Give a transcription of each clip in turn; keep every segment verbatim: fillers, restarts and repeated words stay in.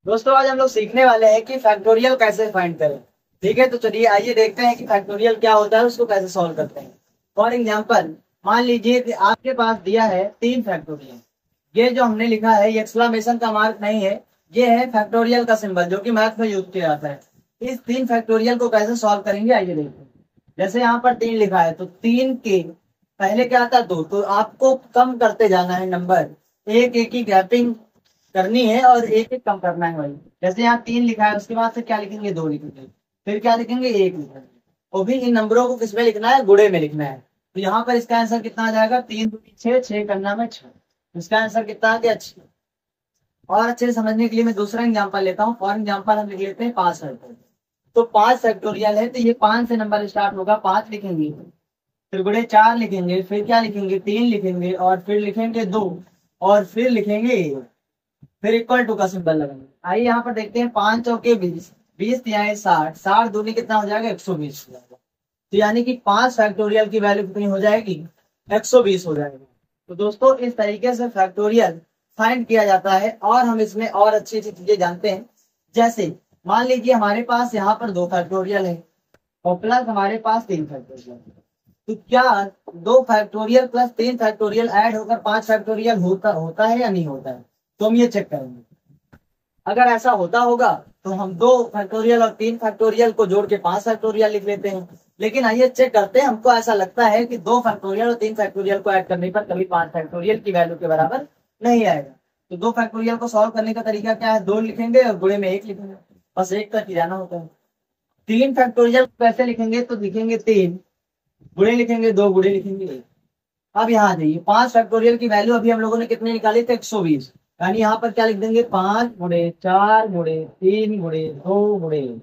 दोस्तों आज हम लोग सीखने वाले हैं कि फैक्टोरियल कैसे फाइंड करें। ठीक है, तो चलिए आइए देखते हैं कि फैक्टोरियल क्या होता है, उसको कैसे सॉल्व करते हैं। फॉर एग्जांपल मान लीजिए कि आपके पास दिया है तीन फैक्टोरियल। ये जो हमने लिखा है ये एक्सक्लामेशन का मार्क नहीं है, ये है फैक्टोरियल का सिंबल जो कि मैथ में यूज किया जाता है। इस तीन फैक्टोरियल को कैसे सॉल्व करेंगे आइए देखते हैं। जैसे यहाँ पर तीन लिखा है तो तीन के पहले क्या था दो, तो आपको कम करते जाना है नंबर, एक एक की गैपिंग करनी है और एक एक कम करना है। वही जैसे यहाँ तीन लिखा है उसके बाद फिर क्या लिखेंगे, दो लिखेंगे, फिर क्या लिखेंगे, एक लिखेंगे। वो भी इन नंबरों को किसमें लिखना है, गुणे में लिखना है। तो यहाँ पर इसका आंसर कितना आ जाएगा, तीन दूनी छह, छह करना में छह। इसका आंसर कितना आ गया, छह। और अच्छे से समझने के लिए मैं दूसरा एग्जाम्पल लेता हूँ। फॉर एग्जाम्पल हम लिख लेते हैं पांच फैक्टोरियल। तो पांच फैक्टोरियल है तो ये पांच से नंबर स्टार्ट होगा, पांच लिखेंगे, फिर गुणे चार लिखेंगे, फिर क्या लिखेंगे, तीन लिखेंगे, और फिर लिखेंगे दो, और फिर लिखेंगे एक, फिर इक्वल टू का सिंबल लगाएंगे। आइए यहाँ पर देखते हैं, पांच चौके बीस, बीस तिहाई साठ, साठ दूनी कितना हो जाएगा, एक सौ बीस हो जाएगा। तो यानी कि पांच फैक्टोरियल की वैल्यू कितनी हो जाएगी, एक सौ बीस हो जाएगा। तो दोस्तों इस तरीके से फैक्टोरियल फाइंड किया जाता है और हम इसमें और अच्छी अच्छी चीजें जानते हैं। जैसे मान लीजिए हमारे पास यहाँ पर दो फैक्टोरियल है और प्लस हमारे पास तीन फैक्टोरियल है। तो क्या दो फैक्टोरियल प्लस तीन फैक्टोरियल ऐड होकर पांच फैक्टोरियल होता होता है या नहीं होता है, तो हम ये चेक करेंगे। अगर ऐसा होता होगा तो हम दो फैक्टोरियल और तीन फैक्टोरियल को जोड़ के पांच फैक्टोरियल लिख लेते हैं। लेकिन आइए चेक करते हैं, हमको ऐसा लगता है कि दो फैक्टोरियल और तीन फैक्टोरियल को ऐड करने पर कभी पांच फैक्टोरियल की वैल्यू के बराबर नहीं आएगा। तो दो फैक्टोरियल को सॉल्व करने का तरीका क्या है, दो लिखेंगे और गुणे में एक लिखेंगे, बस एक तक ही जाना होता है। तीन फैक्टोरियल कैसे लिखेंगे, तो लिखेंगे तीन, गुणे लिखेंगे दो, गुणे लिखेंगे एक। अब यहाँ आ जाइए, पांच फैक्टोरियल की वैल्यू अभी हम लोगों ने कितने निकाली थे, एक सौ बीस। यानी यहाँ पर क्या लिख देंगे, पांच गुणे चार गुणे तीन गुणे दो गुणे एक।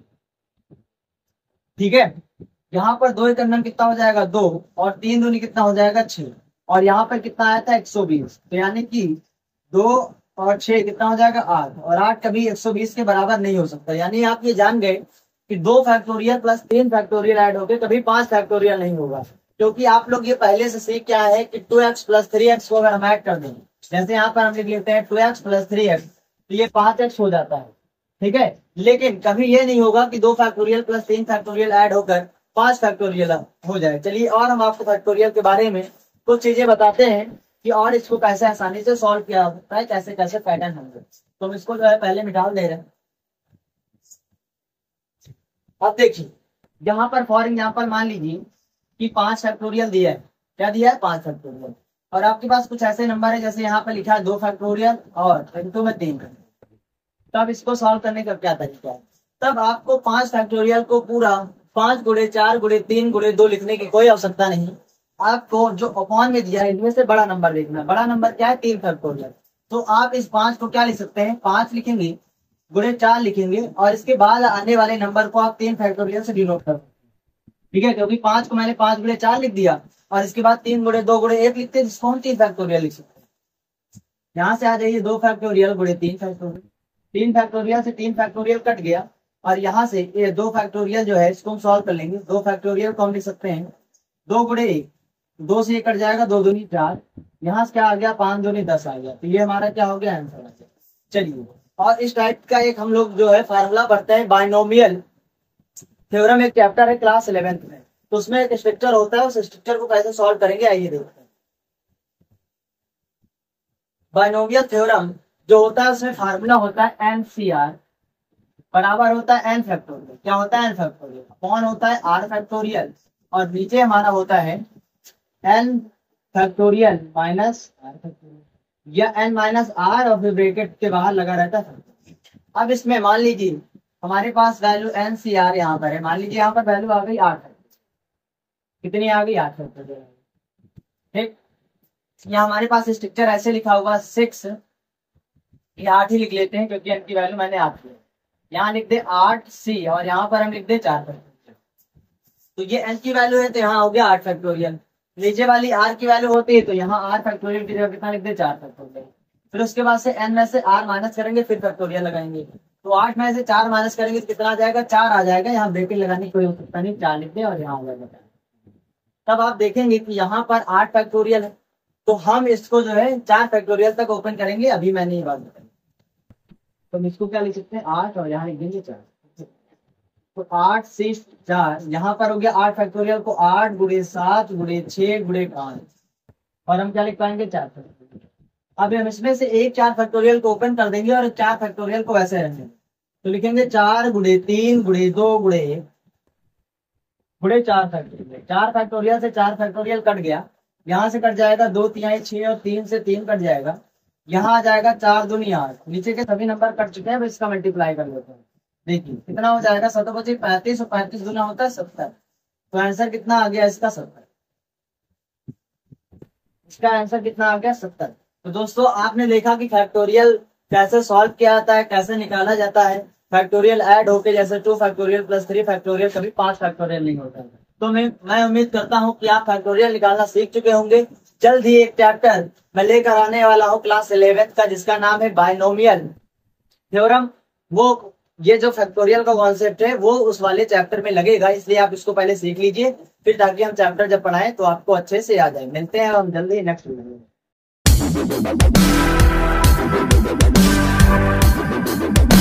ठीक है, यहाँ पर दो एक अंदर कितना हो जाएगा, दो, और तीन दूनी कितना हो जाएगा, छह, और यहाँ पर कितना आया था, एक सौ बीस। तो यानी कि दो और छह कितना हो जाएगा, आठ, और आठ कभी एक सौ बीस के बराबर नहीं हो सकता। यानी आप ये जान गए कि दो फैक्टोरियल प्लस तीन फैक्टोरियल ऐड होकर कभी पांच फैक्टोरियल नहीं होगा। क्योंकि आप लोग ये पहले से सीख क्या है कि two X plus three X को अगर हम ऐड कर दें, जैसे यहाँ पर हम लिख लेते हैं two X plus three X, तो ये पांच एक्स हो जाता है। ठीक है, लेकिन कभी ये नहीं होगा कि दो फैक्टोरियल प्लस तीन फैक्टोरियल ऐड होकर पांच फैक्टोरियल हो जाए। चलिए और हम आपको फैक्टोरियल के बारे में कुछ चीजें बताते हैं कि और इसको कैसे आसानी से सॉल्व किया जा सकता है, कैसे कैसे पैटर्न होंगे। तो हम इसको जो है पहले मिटा दे रहे हैं। अब देखिए यहाँ पर फॉर एग्जाम्पल मान लीजिए कि पांच फैक्टोरियल दिया है, क्या दिया है, पांच फैक्टोरियल, और आपके पास कुछ ऐसे नंबर है जैसे यहाँ पर लिखा है दो फैक्टोरियल और इनटू में तीन। तब इसको सॉल्व करने का क्या तरीका है, तब आपको पांच फैक्टोरियल को पूरा पांच गुणे चार गुणे तीन गुणे दो लिखने की कोई आवश्यकता नहीं। आपको जो अपॉन में दिया है इनमें से बड़ा नंबर देखना है। बड़ा नंबर क्या है, तीन फैक्टोरियल। तो आप इस पांच को क्या लिख सकते हैं, पांच लिखेंगे, गुणे चार लिखेंगे, और इसके बाद आने वाले नंबर को आप तीन फैक्टोरियल से डिनोट कर। ठीक है, क्योंकि पांच को मैंने पांच गुणे चार लिख दिया और इसके बाद तीन गुणे दो गुणे एक लिखते हैं, जिसको हम तीन फैक्टोरियल लिख सकते हैं। यहाँ से आ जाइए, दो फैक्टोरियल गुणे तीन फैक्टोरियल, तीन फैक्टोरियल से तीन फैक्टोरियल कट गया, और यहाँ से ये दो फैक्टोरियल जो है इसको हम सॉल्व कर लेंगे। दो फैक्टोरियल को हम लिख सकते हैं दो गुणे एक, दो से एक कट जाएगा, दो दूनी चार, यहाँ से क्या आ गया, पांच दूनी दस आ गया। तो ये हमारा क्या हो गया, आंसर आ गया। चलिए और इस टाइप का एक हम लोग जो है फार्मूला पढ़ते हैं, बाइनोमियल थ्योरम, एक चैप्टर है क्लास इलेवेंथ में, तो उसमें एक स्ट्रक्चर होता है, उस स्ट्रक्चर को कैसे सॉल्व करेंगे आइए देखते हैं। बाइनोमियल थ्योरम जो होता है उसमें फार्मूला होता है एन सी आर बराबर होता है एन फैक्टोरियल। क्या होता है, एन फैक्टोरियल अपॉन होता है आर फैक्टोरियल, और नीचे हमारा होता है N factorial minus R factorial, या एन माइनस आर और फिर ब्रैकेट के बाहर लगा रहता है। अब इसमें मान लीजिए हमारे पास वैल्यू एन सी आर यहाँ पर है, मान लीजिए यहाँ पर वैल्यू आ गई आठ, कितनी आ गई, आठ फैक्टोरियल। ठीक, यहाँ हमारे पास स्ट्रक्चर ऐसे लिखा हुआ सिक्स, ये आठ ही लिख लेते हैं क्योंकि एन की वैल्यू मैंने आठ ली। यहाँ लिख दे आठ सी और यहाँ पर हम लिख दे चार फैक्टोरियल। तो ये एन की वैल्यू है तो यहाँ हो गया आठ फैक्टोरियल। नीचे वाली आर की वैल्यू होती है तो यहाँ आर फैक्टोरियल की जगह कितना लिख दे, चार फैक्टोरियल। फिर उसके बाद से एन में से आर माइनस करेंगे, फिर फैक्टोरियल लगाएंगे। तो आठ में से चार माइनस करेंगे तो कितना आ जाएगा, चार आ जाएगा। यहाँ ब्रैकेट लगाने की कोई आवश्यकता नहीं, चार लिख दे और यहाँ हो जाएगा। तब आप देखेंगे कि यहाँ पर आठ फैक्टोरियल है, तो हम इसको जो है चार फैक्टोरियल तक ओपन करेंगे। अभी मैंने ये बात बताई। तो हम इसको क्या लिख सकते हैं, आठ और यहाँ लिख देंगे चार। तो आठ से चार, यहाँ पर हो गया आठ फैक्टोरियल को आठ गुणे सात गुणे छह गुणे पाँच, और हम क्या लिख पाएंगे, चार फैक्टोरियल। अब हम इसमें से एक चार फैक्टोरियल को ओपन कर देंगे और चार फैक्टोरियल को ऐसे रखेंगे। तो लिखेंगे चार गुणे तीन गुणे दो गुणे गुणे चार फैक्टोरियल। चार फैक्टोरियल से चार फैक्टोरियल कट गया, यहाँ से कट जाएगा दो तिहाई छह और तीन से तीन कट जाएगा, यहाँ आ जाएगा चार दूनी आठ। नीचे के सभी नंबर कट चुके हैं, अब इसका मल्टीप्लाई कर लेते हैं। देखिए कितना हो जाएगा, सत्तर पच्चीस पैंतीस और पैंतीस गुना होता है सत्तर। तो आंसर कितना आ गया इसका, सत्तर। इसका आंसर कितना आ गया, सत्तर। तो दोस्तों आपने देखा कि फैक्टोरियल कैसे सॉल्व किया जाता है, कैसे निकाला जाता है। फैक्टोरियल ऐड होके जैसे two factorial plus three factorial, कभी पांच फैक्टोरियल नहीं होता है। तो मैं मैं उम्मीद करता हूं कि आप फैक्टोरियल निकालना सीख चुके होंगे। जल्द ही एक चैप्टर मैं लेकर आने वाला हूं क्लास इलेवेंथ का, जिसका नाम है बायनोमियल थ्योरम। वो ये जो फैक्टोरियल का कॉन्सेप्ट है वो उस वाले चैप्टर में लगेगा, इसलिए आप इसको पहले सीख लीजिए, फिर ताकि हम चैप्टर जब पढ़ाएं तो आपको अच्छे से आ जाए। मिलते हैं हम जल्दी नेक्स्ट वीडियो में।